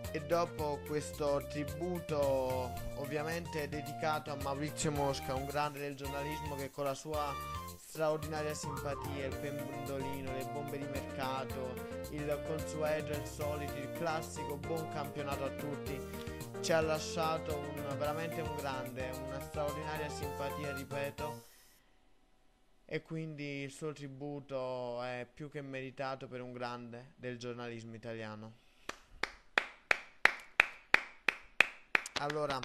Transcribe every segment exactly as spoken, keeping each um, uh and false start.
E dopo questo tributo ovviamente dedicato a Maurizio Mosca, un grande del giornalismo che con la sua straordinaria simpatia, il pendolino, le bombe di mercato, il consueto, il solito, il classico buon campionato a tutti, ci ha lasciato un, veramente un grande, una straordinaria simpatia, ripeto, e quindi il suo tributo è più che meritato per un grande del giornalismo italiano. Allora,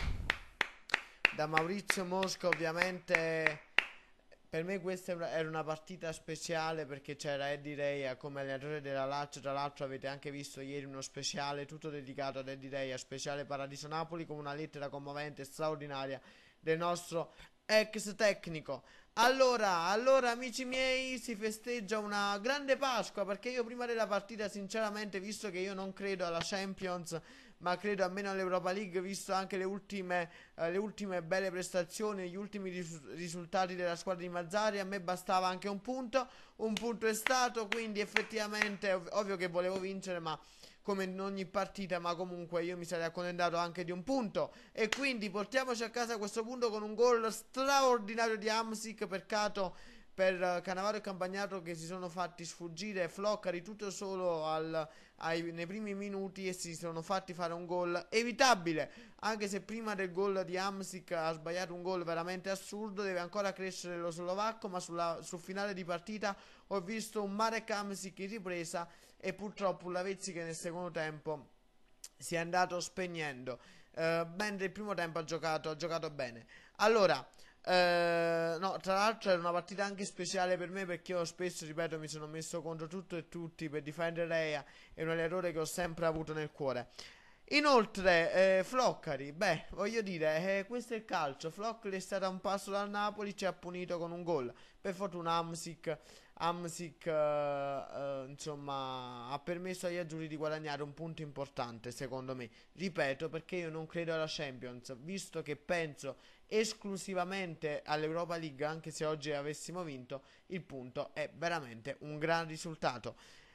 da Maurizio Mosca ovviamente per me questa era una partita speciale perché c'era Eddie Rea come allenatore della Lazio. Tra l'altro avete anche visto ieri uno speciale tutto dedicato ad Eddie Rea, speciale Paradiso Napoli, con una lettera commovente, straordinaria del nostro ex tecnico. Allora, allora amici miei, si festeggia una grande Pasqua, perché io prima della partita sinceramente, visto che io non credo alla Champions ma credo almeno all'Europa League, visto anche le ultime, eh, le ultime belle prestazioni, gli ultimi ris- risultati della squadra di Mazzari, a me bastava anche un punto, un punto è stato, quindi effettivamente ov- ovvio che volevo vincere, ma come in ogni partita, ma comunque io mi sarei accontentato anche di un punto, e quindi portiamoci a casa questo punto con un gol straordinario di Hamsik. Peccato per uh, Cannavaro e Campagnato che si sono fatti sfuggire Floccari tutto solo al, ai, nei primi minuti, e si sono fatti fare un gol evitabile, anche se prima del gol di Hamsik ha sbagliato un gol veramente assurdo. Deve ancora crescere lo slovacco, ma sulla, sul finale di partita ho visto un Marek Hamsik in ripresa e purtroppo un Lavezzi che nel secondo tempo si è andato spegnendo, uh, mentre il primo tempo ha giocato, ha giocato bene. Allora, eh, no, tra l'altro era una partita anche speciale per me, perché io spesso, ripeto, mi sono messo contro tutto e tutti per difendere Rea, è un allenatore che ho sempre avuto nel cuore. Inoltre, eh, Floccari, beh, voglio dire, eh, questo è il calcio. Floccari è stato a un passo dal Napoli, ci ha punito con un gol. Per fortuna Hamsik, Hamsik eh, eh, insomma, ha permesso agli azzurri di guadagnare un punto importante, secondo me. Ripeto, perché io non credo alla Champions, visto che penso esclusivamente all'Europa League, anche se oggi avessimo vinto, il punto è veramente un gran risultato.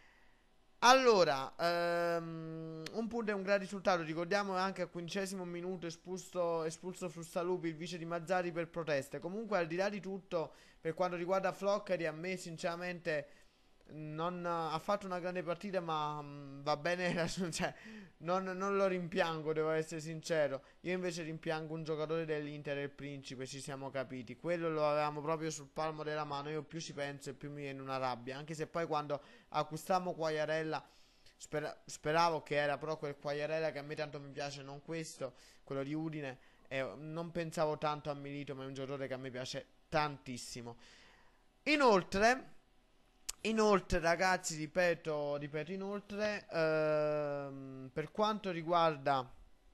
Allora, ehm, un punto è un gran risultato. Ricordiamo anche al quindicesimo minuto espulso, espulso Frustalupi, il vice di Mazzari, per proteste. Comunque, al di là di tutto, per quanto riguarda Floccari, a me sinceramente non ha fatto una grande partita, ma mh, va bene, cioè, non, non lo rimpiango, devo essere sincero. Io invece rimpiango un giocatore dell'Inter, il Principe, ci siamo capiti. Quello lo avevamo proprio sul palmo della mano. Io più ci penso e più mi viene una rabbia. Anche se poi quando acquistammo Quagliarella spera- speravo che era però quel Quagliarella che a me tanto mi piace, non questo, quello di Udine. E non pensavo tanto a Milito, ma è un giocatore che a me piace tantissimo. Inoltre... Inoltre, ragazzi, ripeto, ripeto, inoltre, ehm, per quanto riguarda,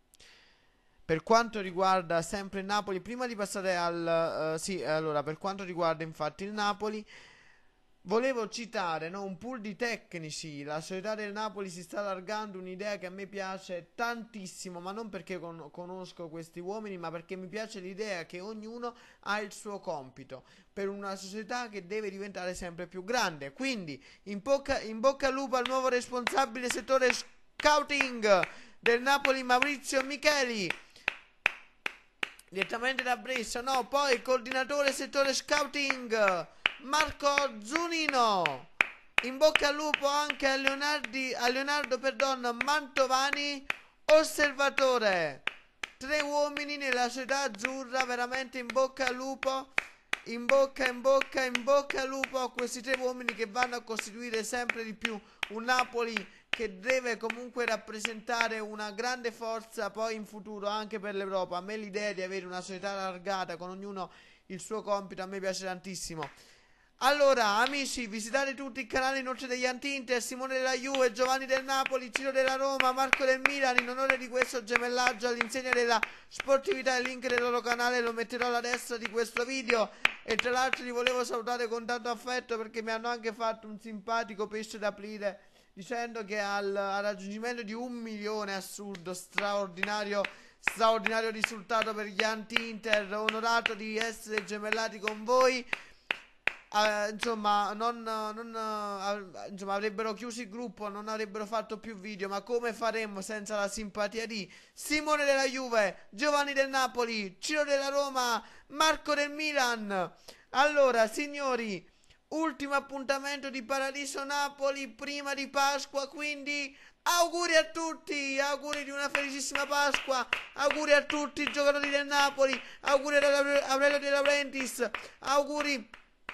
per quanto riguarda sempre il Napoli, prima di passare al, eh, sì, allora, per quanto riguarda infatti il Napoli, volevo citare, no, un pool di tecnici. La società del Napoli si sta allargando, un'idea che a me piace tantissimo, ma non perché con- conosco questi uomini, ma perché mi piace l'idea che ognuno ha il suo compito per una società che deve diventare sempre più grande. Quindi, in bocca, in bocca al lupo al nuovo responsabile settore scouting del Napoli, Maurizio Micheli, direttamente da Brescia. No, poi il coordinatore settore scouting Marco Zunino. In bocca al lupo anche a, Leonardi, a Leonardo perdon, Mantovani, osservatore. Tre uomini nella società azzurra, veramente in bocca al lupo. In bocca, in bocca, in bocca al lupo a questi tre uomini che vanno a costituire sempre di più un Napoli che deve comunque rappresentare una grande forza poi in futuro anche per l'Europa. A me l'idea di avere una società allargata con ognuno il suo compito a me piace tantissimo. Allora, amici, visitate tutti il canale inoltre degli Anti-Inter, Simone della Juve, Giovanni del Napoli, Ciro della Roma, Marco del Milan, in onore di questo gemellaggio all'insegna della sportività. Il link del loro canale lo metterò alla destra di questo video. E tra l'altro li volevo salutare con tanto affetto perché mi hanno anche fatto un simpatico pesce d'aprile dicendo che al, al raggiungimento di un milione, assurdo, straordinario, straordinario risultato per gli Anti-Inter, onorato di essere gemellati con voi. eh, insomma, non, non, eh, insomma, avrebbero chiuso il gruppo, non avrebbero fatto più video. Ma come faremmo senza la simpatia di Simone della Juve, Giovanni del Napoli, Ciro della Roma, Marco del Milan? Allora, signori, ultimo appuntamento di Paradiso Napoli prima di Pasqua, quindi auguri a tutti, auguri di una felicissima Pasqua, auguri a tutti i giocatori del Napoli, auguri ad Aurelio De Laurentiis, auguri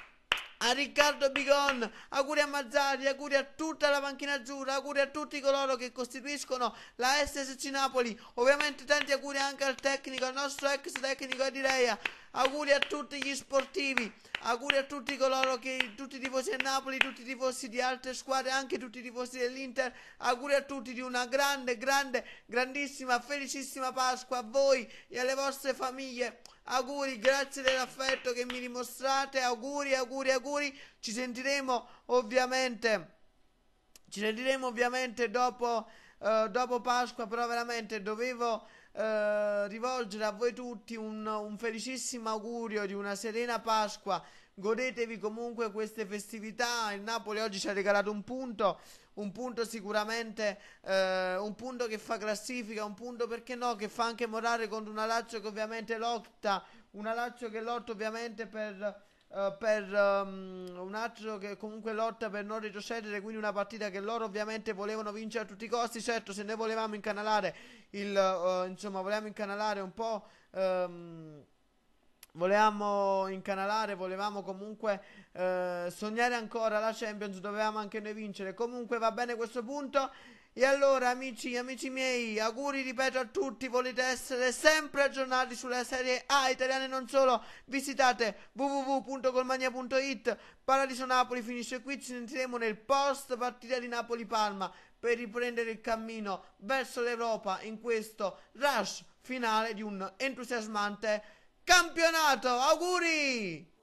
a Riccardo Bigon, auguri a Mazzarri, auguri a tutta la panchina azzurra, auguri a tutti coloro che costituiscono la S S C Napoli, ovviamente tanti auguri anche al tecnico, al nostro ex tecnico Edireia, auguri a tutti gli sportivi, auguri a tutti coloro che, tutti i tifosi del Napoli, tutti i tifosi di altre squadre, anche tutti i tifosi dell'Inter, auguri a tutti di una grande, grande, grandissima, felicissima Pasqua a voi e alle vostre famiglie. Auguri, grazie dell'affetto che mi dimostrate, auguri, auguri, auguri, ci sentiremo ovviamente, ci sentiremo ovviamente dopo, uh, dopo Pasqua, però veramente dovevo uh, rivolgere a voi tutti un, un felicissimo augurio di una serena Pasqua. Godetevi comunque queste festività, il Napoli oggi ci ha regalato un punto, un punto sicuramente, eh, un punto che fa classifica, un punto perché no, che fa anche morale contro una Lazio che ovviamente lotta, una Lazio che lotta ovviamente per, uh, per um, un altro che comunque lotta per non retrocedere, quindi una partita che loro ovviamente volevano vincere a tutti i costi. Certo, se noi volevamo incanalare il, uh, insomma, volevamo incanalare un po'... Um, Volevamo incanalare, volevamo comunque eh, sognare ancora la Champions, dovevamo anche noi vincere. Comunque va bene questo punto. E allora amici, amici miei, auguri ripeto a tutti, volete essere sempre aggiornati sulla Serie A italiana e non solo, visitate w w w punto colmania punto it. Paradiso Napoli finisce qui, ci sentiremo nel post partita di Napoli-Palma per riprendere il cammino verso l'Europa in questo rush finale di un entusiasmante campionato. Auguri!